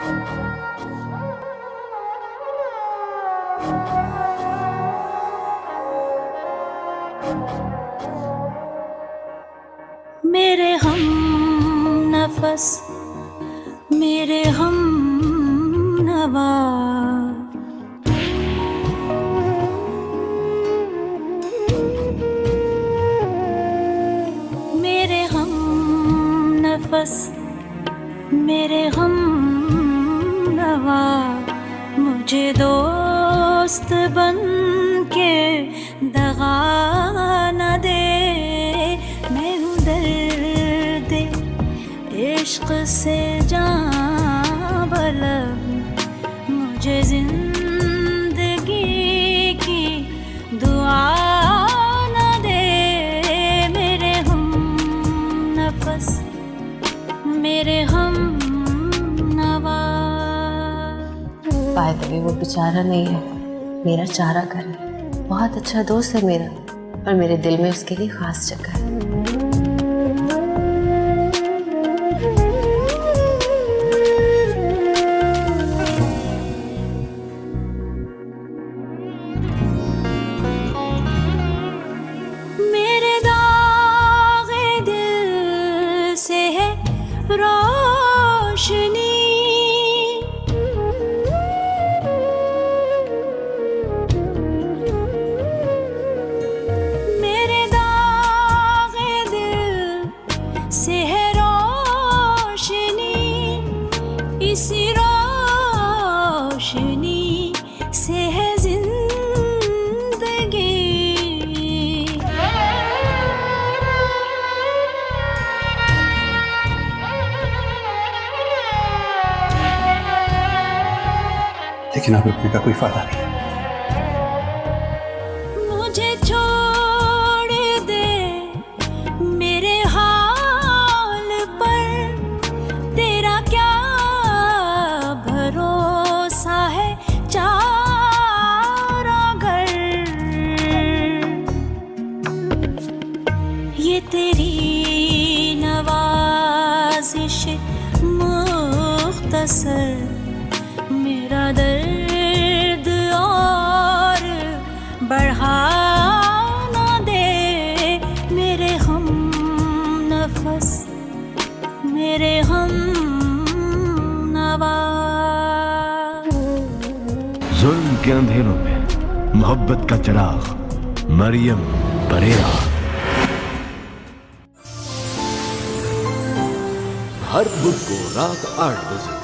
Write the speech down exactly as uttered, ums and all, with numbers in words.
मेरे हम नफस, मेरे हम नवा, मेरे हम नफस, मेरे हम नवा, मुझे दोस्त बन के दगा न दे। मैं हूँ दर्द इश्क से जान बलब, मुझे जिंदगी की दुआ न दे। मेरे हम नफस, मेरे हम नवा। बाय द वे, वो बेचारा नहीं है, मेरा चारा कर है। बहुत अच्छा दोस्त है मेरा, और मेरे दिल में उसके लिए खास जगह है। मेरे दागे दिल से है रोशनी, इसी रोशनी से है जिंदगी। लेकिन अब रुकने का कोई फायदा नहीं। मुझे छोड़ दे मेरे हाल पर, तेरा क्या भरोसा है चारा घर। ये तेरी नवाजिश मुख्तसर, मेरा दर्द और बढ़ा ना दे। मेरे हम नफस, मेरे हम नवा। जुल्म के अंधेरों में मोहब्बत का चिराग, मरियम परेरा। हर बुध को रात आठ बजे